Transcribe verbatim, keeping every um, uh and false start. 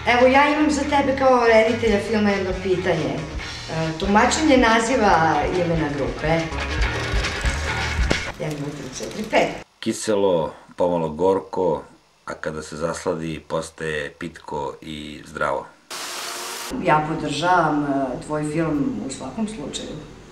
Evo, ja imam za tebe kao reditelja filma jedno pitanje. Tumačenje naziva imena grupe. jedan, dva, tri, četiri, pet. Kiselo, pomalo gorko, a kada se zasladi postaje pitko i zdravo. Ja podržavam tvoj film u svakom slučaju.